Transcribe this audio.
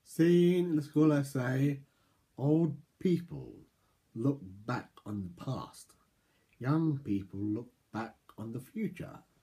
Seen in the school essay, old people look back on the past. Young people look back on the future.